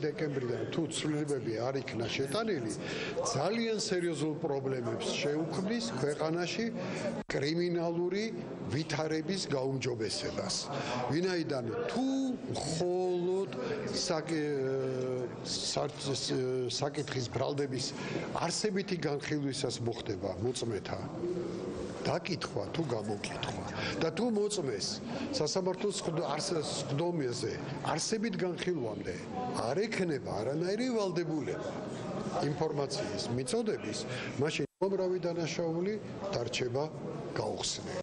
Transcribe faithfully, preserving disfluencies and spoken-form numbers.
დეკემბრიდან თუ ცვლილებები არ იქნა შეტანილი, ძალიან სერიოზულ პრობლემებს შეუქმნის ქვეყანაში კრიმინალური ვითარების გაუმჯობესებას. ვინაიდან თუ მხოლოდ საკითხის ბრალდების არსებითი განხილვისას მოხდება მოწმეთა დაკითხვა თუ გამოკითხვა და თუ მოწმეს სასამართლოს სხდომაზე არსებით განხილვამდე არ ექნება არანაირი ვალდებულება ინფორმაციის მიწოდების, მაშინ უამრავი დანაშაული დარჩება გაუხსნელი.